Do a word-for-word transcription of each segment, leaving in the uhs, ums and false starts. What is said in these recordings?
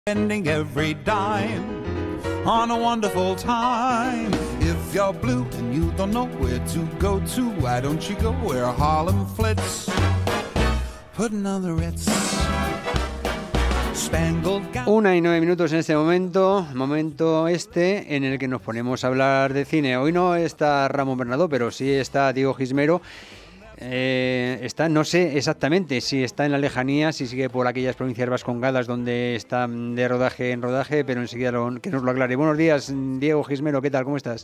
Spending every dime on a wonderful time. If you're blue and you don't know where to go to, why don't you go where Harlem flits? Putting on the Ritz. Spangled gown. Una y nueve minutos en este momento, momento este en el que nos ponemos a hablar de cine. Hoy no está Ramón Bernardo, pero sí está Diego Gismero. Eh, está, no sé exactamente si está en la lejanía, si sigue por aquellas provincias vascongadas donde está de rodaje en rodaje, pero enseguida lo, que nos lo aclare. Buenos días, Diego Gismero, ¿qué tal? ¿Cómo estás?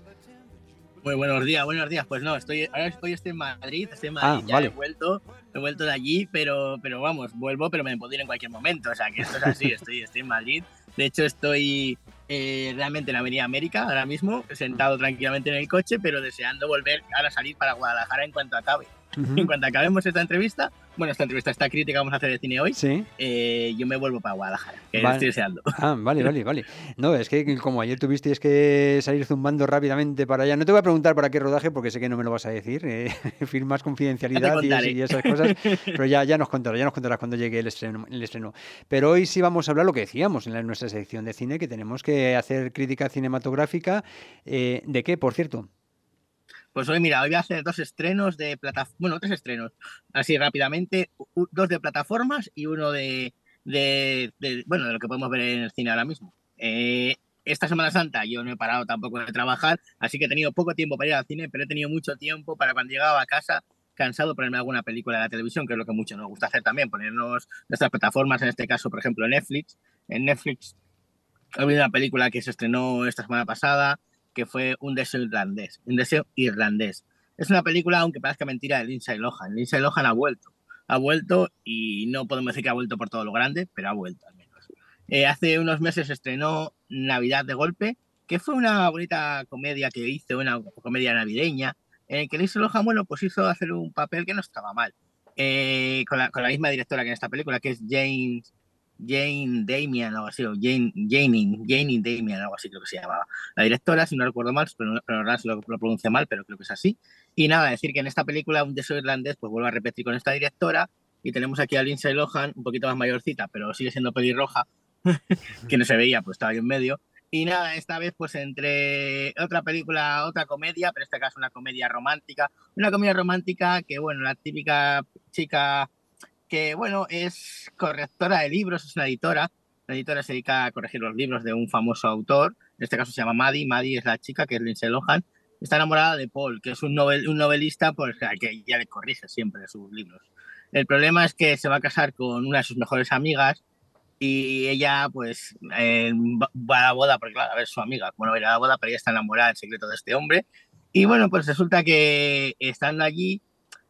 Muy buenos días, buenos días. Pues no, estoy ahora hoy estoy en Madrid, estoy en Madrid, Ah, ya vale. he vuelto, he vuelto de allí, pero, pero vamos, vuelvo, pero me puedo ir en cualquier momento. O sea, que esto es así, estoy, estoy en Madrid. De hecho, estoy eh, realmente en la Avenida América ahora mismo, sentado tranquilamente en el coche, pero deseando volver ahora a salir para Guadalajara en cuanto acabe. Uh-huh. En cuanto acabemos esta entrevista, bueno, esta entrevista, esta crítica que vamos a hacer de cine hoy, sí. eh, yo me vuelvo para Guadalajara, que vale. estoy deseando. Ah, vale, vale, vale. No, es que como ayer tuvisteis que salir zumbando rápidamente para allá, no te voy a preguntar para qué rodaje, porque sé que no me lo vas a decir, eh, firmas confidencialidad y, y esas cosas, pero ya, ya nos contarás, ya nos contarás cuando llegue el estreno, el estreno. Pero hoy sí vamos a hablar lo que decíamos en, la, en nuestra sección de cine, que tenemos que hacer crítica cinematográfica. Eh, ¿De qué, por cierto? Pues hoy, mira, hoy voy a hacer dos estrenos de plataformas, bueno, tres estrenos, así rápidamente, dos de plataformas y uno de, de, de, bueno, de lo que podemos ver en el cine ahora mismo. Eh, esta Semana Santa yo no he parado tampoco de trabajar, así que he tenido poco tiempo para ir al cine, pero he tenido mucho tiempo para cuando llegaba a casa, cansado, ponerme alguna película de la televisión, que es lo que mucho nos gusta hacer también, ponernos nuestras plataformas, en este caso, por ejemplo, Netflix. En Netflix ha habido una película que se estrenó esta semana pasada, que fue Un deseo irlandés. Un deseo irlandés. Es una película, aunque parezca mentira, de Lindsay Lohan. Lindsay Lohan ha vuelto. Ha vuelto y no podemos decir que ha vuelto por todo lo grande, pero ha vuelto al menos. Eh, hace unos meses estrenó Navidad de golpe, que fue una bonita comedia que hizo, una comedia navideña, en el que Lindsay Lohan, bueno, pues hizo hacer un papel que no estaba mal. Eh, con, la, con la misma directora que en esta película, que es James... Jane Damian, algo así, o Jane, Jane, Jane Damian, algo así creo que se llamaba. La directora, si no recuerdo mal, pero, pero ahora se lo, lo pronuncio mal, pero creo que es así. Y nada, decir que en esta película, Un deseo irlandés, pues vuelvo a repetir con esta directora, y tenemos aquí a Lindsay Lohan, un poquito más mayorcita, pero sigue siendo pelirroja, que no se veía, pues estaba ahí en medio. Y nada, esta vez pues entre otra película, otra comedia, pero en este caso una comedia romántica, una comedia romántica que, bueno, la típica chica que, bueno, es correctora de libros, es una editora. La editora se dedica a corregir los libros de un famoso autor. En este caso se llama Maddie. Maddie es la chica, que es Lindsay Lohan. Está enamorada de Paul, que es un, novel, un novelista pues, que ya le corrige siempre sus libros. El problema es que se va a casar con una de sus mejores amigas y ella, pues, eh, va a la boda, porque claro, a ver, su amiga, bueno, va a ir a la boda, pero ella está enamorada en secreto de este hombre. Y bueno, pues resulta que estando allí,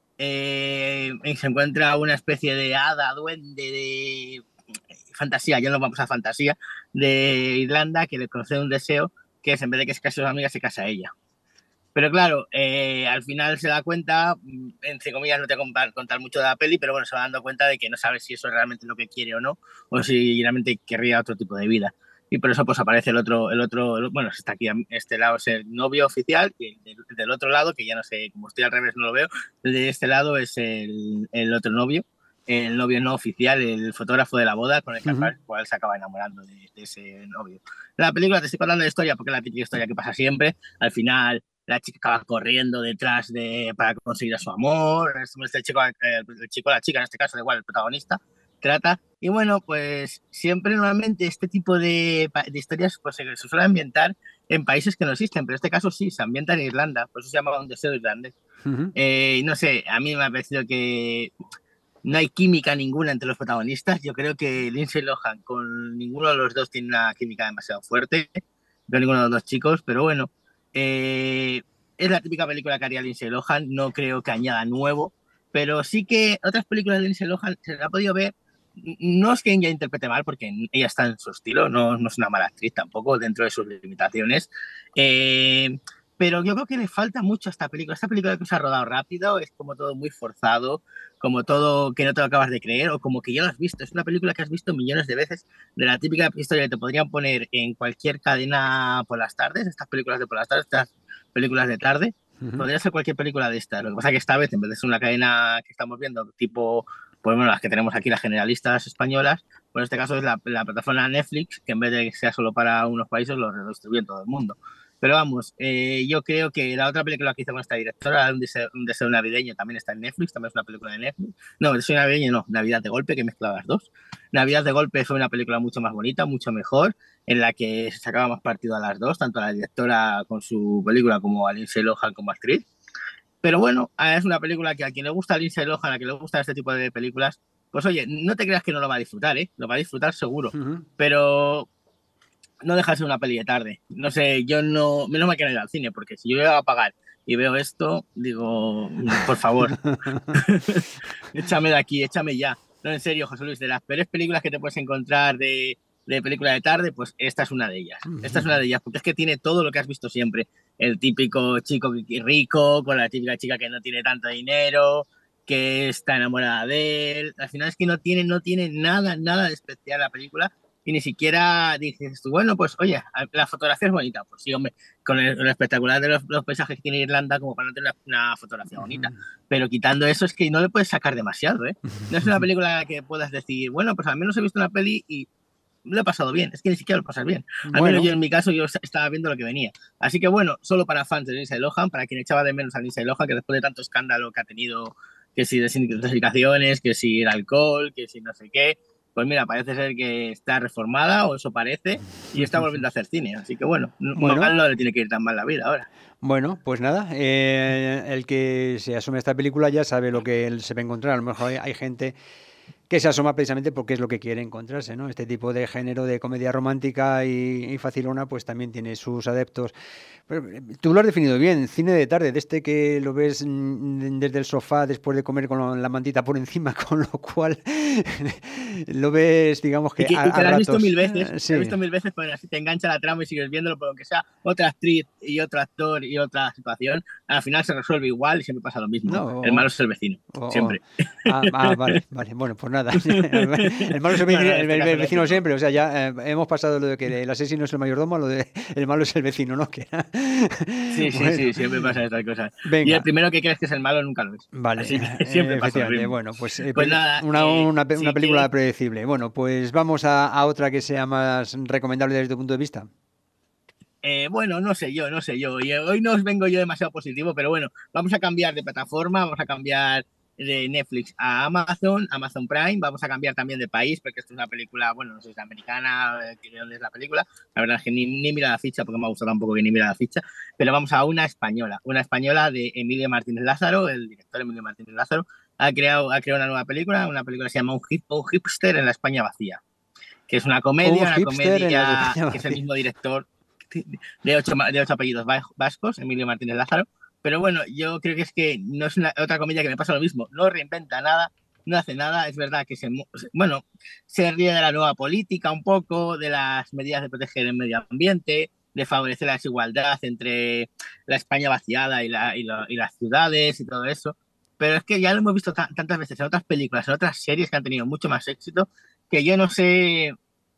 Eh, se encuentra una especie de hada, duende, de fantasía, ya nos vamos a fantasía, de Irlanda, que le concede un deseo, que es en vez de que se case su amiga, se casa ella. Pero claro, eh, al final se da cuenta, entre comillas, no te voy a contar mucho de la peli, pero bueno, se va dando cuenta de que no sabe si eso es realmente lo que quiere o no, o si realmente querría otro tipo de vida. Y por eso pues aparece el otro, el otro, bueno, está aquí, este lado es el novio oficial, y del, del otro lado, que ya no sé, como estoy al revés no lo veo, de este lado es el, el otro novio, el novio no oficial, el fotógrafo de la boda, con el que uh-huh. cual se acaba enamorando de, de ese novio. La película, te estoy contando la historia porque es la típica historia que pasa siempre. Al final la chica acaba corriendo detrás de para conseguir a su amor, este chico, el chico, la chica en este caso, da igual, el protagonista, trata, y bueno, pues siempre normalmente este tipo de, de historias pues, se, se suele ambientar en países que no existen, pero en este caso sí, se ambienta en Irlanda, por eso se llama Un deseo irlandés. Uh-huh. Eh, no sé, a mí me ha parecido que no hay química ninguna entre los protagonistas. Yo creo que Lindsay Lohan con ninguno de los dos tiene una química demasiado fuerte, con ninguno de los dos chicos, pero bueno, eh, es la típica película que haría Lindsay Lohan, no creo que añada nuevo, pero sí que otras películas de Lindsay Lohan se la ha podido ver. No es que ella interprete mal, porque ella está en su estilo, no, no es una mala actriz tampoco, dentro de sus limitaciones. Eh, pero yo creo que le falta mucho a esta película. Esta película que se ha rodado rápido, es como todo muy forzado, como todo que no te lo acabas de creer, o como que ya lo has visto. Es una película que has visto millones de veces, de la típica historia que te podrían poner en cualquier cadena por las tardes, estas películas de por las tardes, estas películas de tarde. Uh-huh. Podría ser cualquier película de estas. Lo que pasa es que esta vez, en vez de ser una cadena que estamos viendo, tipo pues bueno, las que tenemos aquí, las generalistas españolas, pues en este caso es la, la plataforma Netflix, que en vez de que sea solo para unos países, lo redistribuye en todo el mundo. Pero vamos, eh, yo creo que la otra película que hizo con esta directora, Un deseo, un deseo navideño, también está en Netflix, también es una película de Netflix. No, Deseo navideño no, Navidad de golpe, que mezclaba las dos. Navidad de golpe fue una película mucho más bonita, mucho mejor, en la que se sacaba más partido a las dos, tanto a la directora con su película como a Lindsay Lohan como actriz. Pero bueno, es una película que a quien le gusta a Lindsay Lohan, a quien le gusta este tipo de películas, pues oye, no te creas que no lo va a disfrutar, ¿eh? Lo va a disfrutar seguro, uh-huh. Pero no deja de ser una peli de tarde. No sé, yo no, menos me quiero ir al cine, porque si yo voy a pagar y veo esto, digo, por favor, échame de aquí, échame ya. No, en serio, José Luis, de las peores películas que te puedes encontrar de, de película de tarde, pues esta es una de ellas. Esta es una de ellas, porque es que tiene todo lo que has visto siempre. El típico chico rico, con la típica chica que no tiene tanto dinero, que está enamorada de él. Al final es que no tiene, no tiene nada, nada de especial la película. Y ni siquiera dices tú, bueno, pues oye, la fotografía es bonita. Pues sí, hombre, con el, el espectacular de los, los paisajes que tiene Irlanda, como para no tener una, una fotografía bonita. Pero quitando eso, es que no le puedes sacar demasiado, ¿eh? No es una película que puedas decir, bueno, pues al menos he visto una peli y lo he pasado bien. Es que ni siquiera lo pasas bien. Al bueno. menos yo, en mi caso, yo estaba viendo lo que venía. Así que bueno, solo para fans de Lindsay Lohan, para quien echaba de menos a Lindsay Lohan, que después de tanto escándalo que ha tenido, que si desintoxicaciones, que si el alcohol, que si no sé qué, pues mira, parece ser que está reformada, o eso parece, y está volviendo a hacer cine. Así que bueno, bueno. no le tiene que ir tan mal la vida ahora. Bueno, pues nada, eh, el que se asume a esta película ya sabe lo que él se va a encontrar. A lo mejor hay, hay gente que se asoma precisamente porque es lo que quiere encontrarse, ¿no? Este tipo de género de comedia romántica y, y facilona, pues también tiene sus adeptos. Pero tú lo has definido bien, cine de tarde, de este que lo ves desde el sofá después de comer con la mantita por encima, con lo cual lo ves, digamos que, y que a, y te a lo has ratos. visto mil veces, Sí. te has visto mil veces, pero así te engancha la trama y sigues viéndolo, por lo que sea otra actriz y otro actor y otra situación, al final se resuelve igual y siempre pasa lo mismo. No, el malo es el vecino, oh, siempre. Ah, ah, vale, vale, bueno, pues nada. El malo es el vecino, no, no, el, el, el vecino siempre, o sea, ya eh, hemos pasado lo de que el asesino es el mayordomo, lo de el malo es el vecino, ¿no? Que era... Sí, sí, bueno. sí, siempre pasa estas cosas. Venga. Y el primero que crees que es el malo nunca lo es. Vale, así que siempre eh, pasa lo mismo. Bueno, pues, eh, pues nada, una, eh, una, una, sí, una película que... predecible. Bueno, pues vamos a, a otra que sea más recomendable desde tu punto de vista. Eh, bueno, no sé yo, no sé yo. Y hoy no os vengo yo demasiado positivo, pero bueno, vamos a cambiar de plataforma, vamos a cambiar de Netflix a Amazon, Amazon Prime, vamos a cambiar también de país, porque esto es una película, bueno, no sé si es americana, de dónde es la película, la verdad es que ni, ni mira la ficha, porque me ha gustado tampoco que ni mira la ficha, pero vamos a una española, una española de Emilio Martínez Lázaro, el director Emilio Martínez Lázaro, ha creado, ha creado una nueva película, una película que se llama Un, hip, un hipster en la España vacía, que es una comedia, un una comedia que es el mismo director de ocho, de ocho apellidos vascos, Emilio Martínez Lázaro. Pero bueno, yo creo que es que no es una, otra comedia que me pasa lo mismo. No reinventa nada, no hace nada. Es verdad que se, bueno, se ríe de la nueva política un poco, de las medidas de proteger el medio ambiente, de favorecer la desigualdad entre la España vaciada y, la, y, la, y las ciudades y todo eso. Pero es que ya lo hemos visto t- tantas veces en otras películas, en otras series que han tenido mucho más éxito, que yo no sé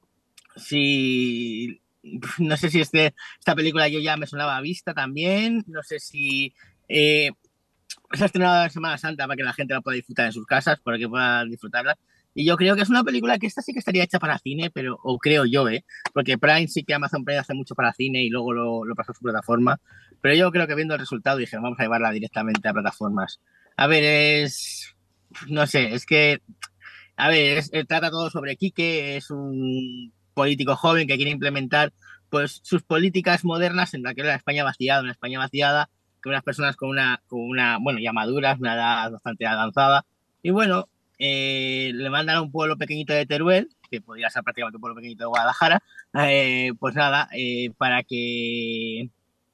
si... No sé si este, esta película yo ya me sonaba vista también. No sé si eh, se ha estrenado en Semana Santa para que la gente la pueda disfrutar en sus casas, para que puedan disfrutarla. Y yo creo que es una película que esta sí que estaría hecha para cine, pero o creo yo, ¿eh? Porque Prime sí que Amazon Prime hace mucho para cine y luego lo, lo pasó a su plataforma. Pero yo creo que viendo el resultado dije, vamos a llevarla directamente a plataformas. A ver, es... No sé, es que... A ver, es, trata todo sobre Quique, es un... político joven que quiere implementar pues sus políticas modernas en la que era la España vaciada, una España vaciada, con unas personas con una, con una bueno, ya maduras, una edad bastante avanzada. Y bueno, eh, le mandan a un pueblo pequeñito de Teruel, que podría ser prácticamente un pueblo pequeñito de Guadalajara, eh, pues nada, eh, para que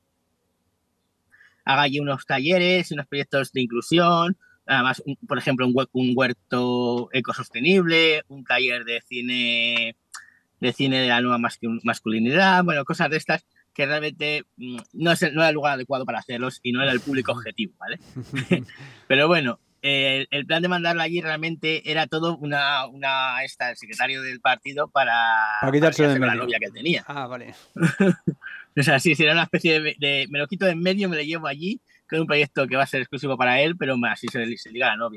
haga allí unos talleres, unos proyectos de inclusión, además, un, por ejemplo, un, un huerto ecosostenible, un taller de cine... de cine de la nueva masculinidad, bueno, cosas de estas que realmente no es el, no era el lugar adecuado para hacerlos y no era el público objetivo, ¿vale? Pero bueno, eh, el plan de mandarla allí realmente era todo una, una esta, el secretario del partido para, para quitarse para de medio. La novia que tenía. Ah, vale. O sea, sí, será una especie de, de, me lo quito de en medio, me lo llevo allí, con un proyecto que va a ser exclusivo para él, pero así se, se liga a la novia.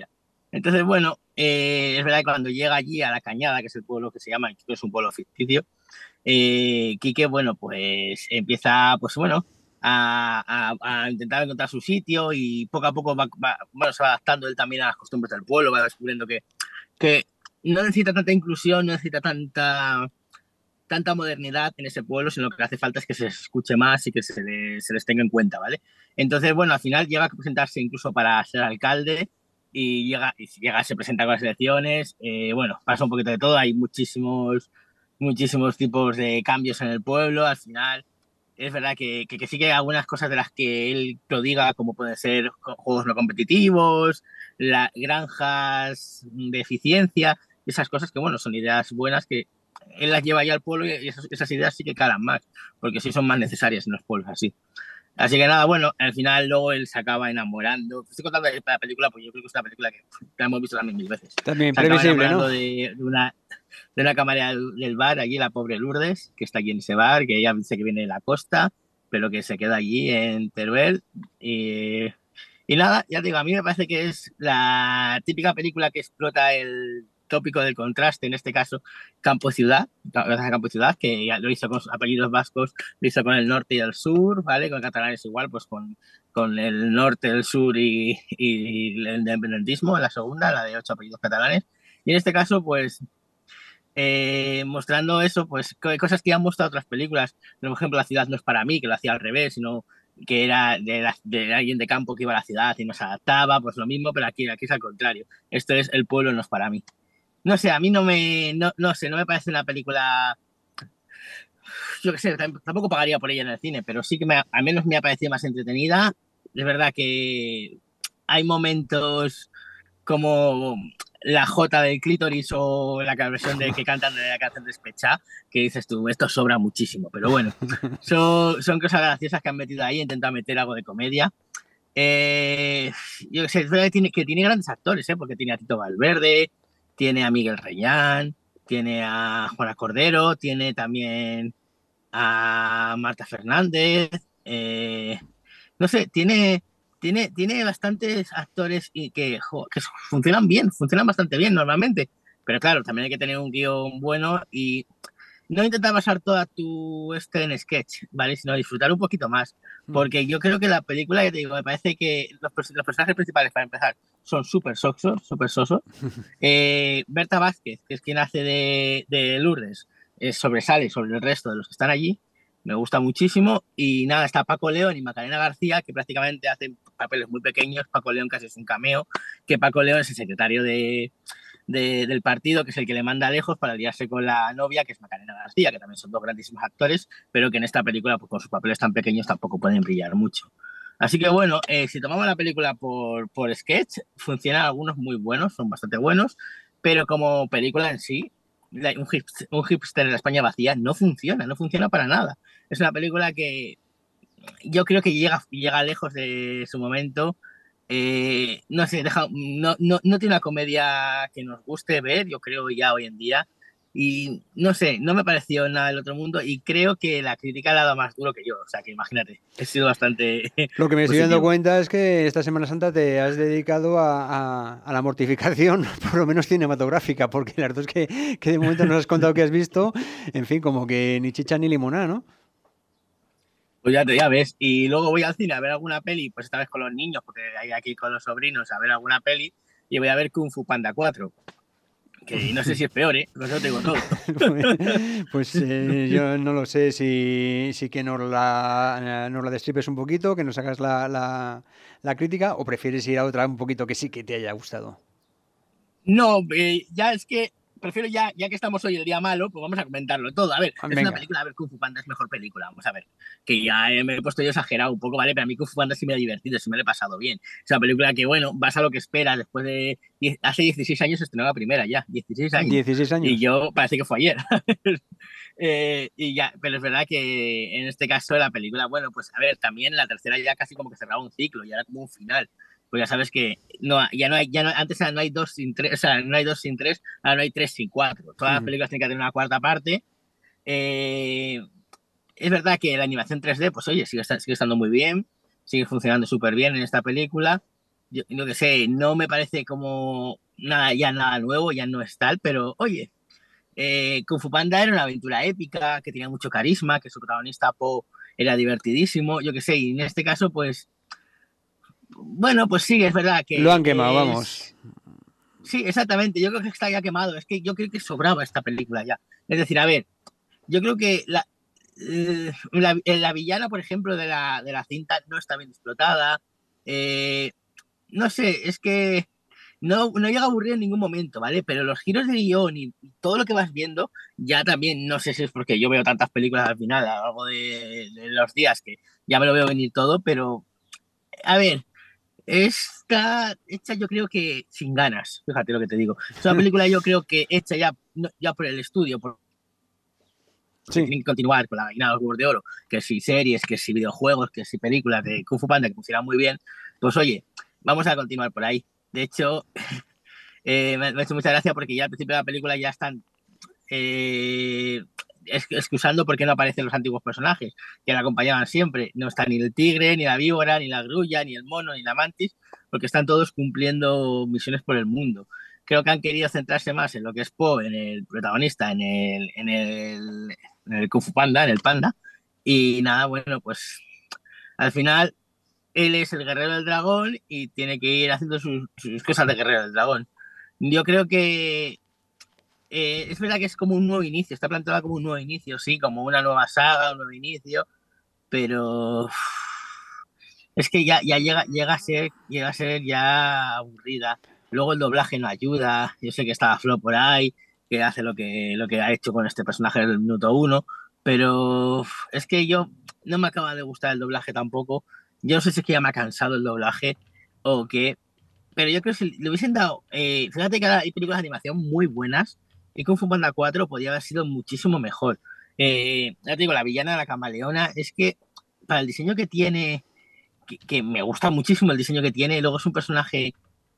Entonces, bueno, eh, es verdad que cuando llega allí a La Cañada, que es el pueblo que se llama, que es un pueblo ficticio, eh, Quique, bueno, pues empieza, pues bueno, a, a- a intentar encontrar su sitio y poco a poco va, va- bueno, se va adaptando él también a las costumbres del pueblo, va descubriendo que, que no necesita tanta inclusión, no necesita tanta, tanta modernidad en ese pueblo, sino que lo que hace falta es que se escuche más y que se, le- se les tenga en cuenta, ¿vale? Entonces, bueno, al final llega a presentarse incluso para ser alcalde y llega, y si llega, se presenta con las elecciones, eh, bueno, pasa un poquito de todo, hay muchísimos, muchísimos tipos de cambios en el pueblo, al final es verdad que, que, que sí que hay algunas cosas de las que él prodiga, como pueden ser juegos no competitivos, las granjas de eficiencia, esas cosas que, bueno, son ideas buenas que él las lleva ya al pueblo y esas, esas ideas sí que calan más, porque sí son más necesarias en los pueblos así. Así que nada, bueno, al final luego él se acaba enamorando. Estoy contando la película, pues yo creo que es una película que la hemos visto también mil veces. También Se acaba previsible, ¿no? enamorando de, de una, de una camarera del, del bar, allí la pobre Lourdes, que está aquí en ese bar, que ella dice que viene de la costa, pero que se queda allí en Teruel. Y, y nada, ya te digo, a mí me parece que es la típica película que explota el tópico del contraste, en este caso campo-ciudad, campo-ciudad, que ya lo hizo con sus apellidos vascos, lo hizo con el norte y el sur, ¿vale? Con catalanes igual, pues con, con el norte, el sur y, y el independentismo, en la segunda, la de ocho apellidos catalanes. Y en este caso, pues eh, mostrando eso, pues cosas que han mostrado otras películas. Por ejemplo, La ciudad no es para mí, que lo hacía al revés, sino que era de, la, de alguien de campo que iba a la ciudad y no se adaptaba, pues lo mismo, pero aquí, aquí es al contrario. Esto es El pueblo no es para mí. No sé, a mí no me, no, no sé, no me parece una película, yo qué sé, tampoco pagaría por ella en el cine, pero sí que me, al menos me ha parecido más entretenida. Es verdad que hay momentos como la J del clítoris o la versión de que cantan de la canción Despechá, que dices tú, esto sobra muchísimo, pero bueno, son, son cosas graciosas que han metido ahí, intentan meter algo de comedia. Eh, yo que sé, es verdad que tiene, que tiene grandes actores, ¿eh? Porque tiene a Tito Valverde, tiene a Miguel Reñán, tiene a Juana Cordero, tiene también a Marta Fernández, eh, no sé, tiene, tiene, tiene bastantes actores y que, jo, que funcionan bien, funcionan bastante bien normalmente. Pero claro, también hay que tener un guión bueno y no intentar basar toda tu este en sketch, ¿vale? Sino disfrutar un poquito más. Porque yo creo que la película, ya te digo, me parece que los, los personajes principales, para empezar, son súper sosos, súper sosos. Eh, Berta Vázquez, que es quien hace de, de Lourdes, eh, sobresale sobre el resto de los que están allí. Me gusta muchísimo. Y nada, está Paco León y Macarena García, que prácticamente hacen papeles muy pequeños. Paco León casi es un cameo, que Paco León es el secretario de, de, del partido, que es el que le manda lejos para liarse con la novia, que es Macarena García, que también son dos grandísimos actores, pero que en esta película, pues con sus papeles tan pequeños, tampoco pueden brillar mucho. Así que bueno, eh, si tomamos la película por, por sketch, funcionan algunos muy buenos, son bastante buenos, pero como película en sí, un hipster, un hipster en la España vacía no funciona, no funciona para nada. Es una película que yo creo que llega, llega lejos de su momento. Eh, no sé, deja, no, no, no tiene una comedia que nos guste ver, yo creo ya hoy en día. Y no sé, no me pareció nada del otro mundo y creo que la crítica la ha dado más duro que yo. O sea, que imagínate, he sido bastante Lo que me estoy dando positivo. cuenta es que esta Semana Santa te has dedicado a, a- a la mortificación, por lo menos cinematográfica, porque las dos que, que de momento nos has contado que has visto, en fin, como que ni chicha ni limonada, ¿no? Pues ya, te, ya ves. Y luego voy al cine a ver alguna peli, pues esta vez con los niños, porque hay aquí con los sobrinos a ver alguna peli, y voy a ver Kung Fu Panda cuatro. Que no sé si es peor, ¿eh? Con eso te digo todo. Pues, pues, eh, yo no lo sé si, si que nos la, nos la destripes un poquito, que nos hagas la, la, la crítica, o prefieres ir a otra un poquito que sí que te haya gustado. No, eh, ya es que prefiero ya, ya que estamos hoy el día malo, pues vamos a comentarlo todo. A ver, es una Venga. película, a ver, Kung Fu Panda es mejor película, vamos a ver. Que ya eh, me he puesto yo exagerado un poco, ¿vale? Pero a mí Kung Fu Panda sí me ha divertido, sí me lo he pasado bien. Es una película que, bueno, vas a lo que esperas después de... Hace dieciséis años se estrenó la primera ya, dieciséis años. dieciséis Y años. yo parece que fue ayer. eh, y ya, pero es verdad que en este caso la película, bueno, pues a ver, también la tercera ya casi como que cerraba un ciclo, ya era como un final. Pues ya sabes que no, ya no hay, ya no, antes no hay dos sin tres, o sea, no hay dos sin tres, ahora no hay tres sin cuatro. Todas las películas tienen que tener una cuarta parte. Eh, es verdad que la animación tres D, pues oye, sigue, sigue estando muy bien, sigue funcionando súper bien en esta película. yo no que sé, no me parece como nada, ya nada nuevo, ya no es tal, pero oye, eh, Kung Fu Panda era una aventura épica, que tenía mucho carisma, que su protagonista Po era divertidísimo, yo que sé, y en este caso, pues, bueno, pues sí, es verdad Lo han que quemado, es... vamos. Sí, exactamente, yo creo que está ya quemado, es que yo creo que sobraba esta película ya. Es decir, a ver, yo creo que la, eh, la, la villana, por ejemplo, de la, de la cinta no está bien explotada. Eh, no sé, es que no, no llega a aburrir en ningún momento, ¿vale? Pero los giros de guión y todo lo que vas viendo, ya también, no sé si es porque yo veo tantas películas al final, a lo largo de, de los días, que ya me lo veo venir todo, pero, a ver, está hecha yo creo que sin ganas, fíjate lo que te digo. Es una película yo creo que hecha ya, no, ya por el estudio, por que Sí. tienen que continuar con la gallina de los huevos de oro, que si series, que si videojuegos, que si películas de Kung Fu Panda que funcionan muy bien, pues oye, vamos a continuar por ahí. De hecho, eh, me, me ha hecho mucha gracia porque ya al principio de la película ya están eh, excusando por qué no aparecen los antiguos personajes que la acompañaban siempre. No está ni el tigre, ni la víbora, ni la grulla, ni el mono, ni la mantis, porque están todos cumpliendo misiones por el mundo. Creo que han querido centrarse más en lo que es Po, en el protagonista, en el, en el, en el Kung Fu Panda, en el panda. Y nada, bueno, pues al final él es el guerrero del dragón y tiene que ir haciendo sus, sus cosas de guerrero del dragón. Yo creo que eh, es verdad que es como un nuevo inicio, está planteada como un nuevo inicio, sí, como una nueva saga, un nuevo inicio, pero uf, es que ya, ya llega, llega, a ser, llega a ser ya aburrida. Luego el doblaje no ayuda, yo sé que estaba Flo por ahí, que hace lo que, lo que ha hecho con este personaje del minuto uno, pero uf, es que yo no me acaba de gustar el doblaje tampoco. Yo no sé si es que ya me ha cansado el doblaje o qué, pero yo creo que si le hubiesen dado, eh, fíjate que ahora hay películas de animación muy buenas y Kung Fu Panda cuatro podría haber sido muchísimo mejor. Eh, ya te digo, la villana de la camaleona es que para el diseño que tiene, que, que me gusta muchísimo el diseño que tiene, y luego es un personaje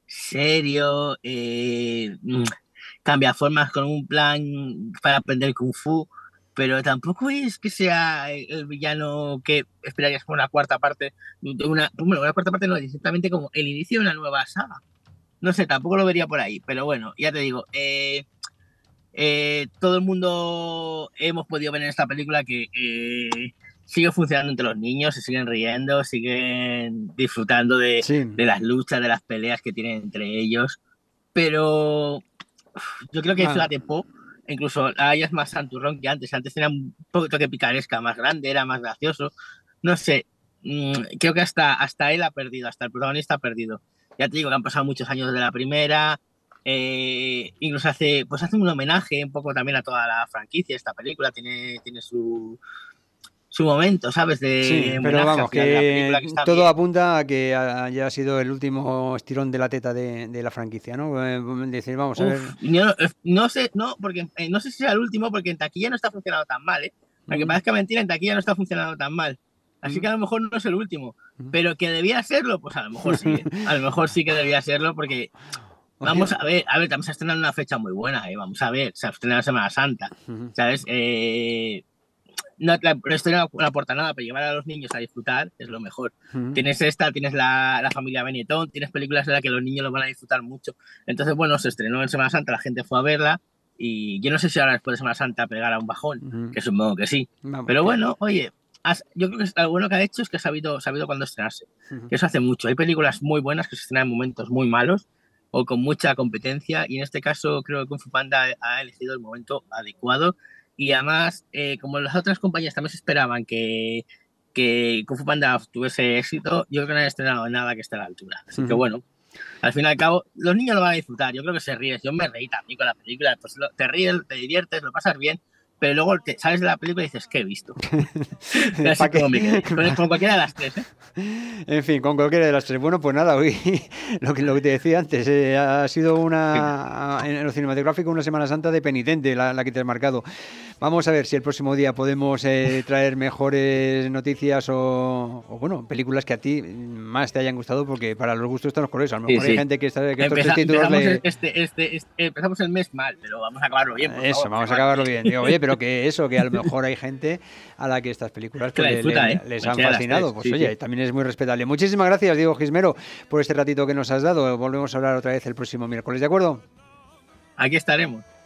serio, eh, mm, cambia formas con un plan para aprender Kung Fu, pero tampoco es que sea el villano que esperarías por una cuarta parte, de una, bueno, una cuarta parte no, directamente como el inicio de una nueva saga. No sé, tampoco lo vería por ahí, pero bueno, ya te digo, eh, eh, todo el mundo hemos podido ver en esta película que eh, sigue funcionando entre los niños, se siguen riendo, siguen disfrutando de, Sí. de las luchas, de las peleas que tienen entre ellos, pero uf, yo creo que, Ah. fíjate, Po, incluso ahora ya es más santurrón que antes, antes era un poquito que picaresca, más grande, era más gracioso, no sé, mmm, creo que hasta, hasta él ha perdido, hasta el protagonista ha perdido. Ya te digo que han pasado muchos años desde la primera, eh, incluso hace, pues hace un homenaje un poco también a toda la franquicia. Esta película tiene, tiene su, su momento, ¿sabes? De Sí, homenaje pero vamos, al final de la que película, que está todo bien. apunta a que haya sido el último estirón de la teta de, de la franquicia, ¿no? Eh, decir, vamos a ver. Uf, yo no, no sé, no, porque eh, no sé si sea el último, porque en taquilla no está funcionando tan mal, ¿eh? Aunque Mm. parezca mentira, en taquilla no está funcionando tan mal. Así Mm. que a lo mejor no es el último. Mm. Pero que debía serlo, pues a lo mejor sí, ¿eh? A lo mejor sí que debía serlo, porque vamos a ver, a ver, también se ha estrenado en una fecha muy buena, ¿eh? Vamos a ver, se ha estrenado en Semana Santa, Ujú. ¿sabes? Eh, no, la, la historia no aporta nada, pero llevar a los niños a disfrutar es lo mejor. Ujú. Tienes esta, tienes la, la familia Benetton, tienes películas en las que los niños lo van a disfrutar mucho. Entonces, bueno, se estrenó en Semana Santa, la gente fue a verla y yo no sé si ahora después de Semana Santa pegará un bajón, Ujú. que supongo que sí. Vamos, Pero que- bueno, oye, has, yo creo que lo bueno que ha hecho es que ha sabido, sabido cuándo estrenarse. Ujú. Que eso hace mucho. Hay películas muy buenas que se estrenan en momentos muy malos o con mucha competencia y en este caso creo que Kung Fu Panda ha elegido el momento adecuado y además eh, como las otras compañías también se esperaban que, que Kung Fu Panda tuviese éxito, yo creo que no han estrenado nada que esté a la altura, así Ujú. que bueno, al fin y al cabo los niños lo van a disfrutar, yo creo que se ríes, yo me reí también con la película, pues lo, te ríes, te diviertes, lo pasas bien, pero luego te sales de la película y dices, ¿qué he visto? Así ¿Pa' qué? como me quedé, con, con cualquiera de las tres, ¿eh? En fin, con cualquiera de las tres. Bueno, pues nada, hoy lo que, lo que te decía antes, eh, ha sido una, en lo cinematográfico, una Semana Santa de penitente la, la que te has marcado. Vamos a ver si el próximo día podemos eh, traer mejores noticias o, o, bueno, películas que a ti más te hayan gustado, porque para los gustos están los colores. A lo mejor Sí, sí. hay gente que, está, que estos Empeza, tres títulos empezamos, le... este, este, este, empezamos el mes mal, pero vamos a acabarlo bien, por Eso, favor, vamos a acabarlo bien. Digo, oye, pero pero que eso, que a lo mejor hay gente a la que estas películas pues, disfruta, le, ¿eh? les han fascinado. Pues sí, oye, sí. También es muy respetable. Muchísimas gracias, Diego Gismero, por este ratito que nos has dado. Volvemos a hablar otra vez el próximo miércoles, ¿de acuerdo? Aquí estaremos.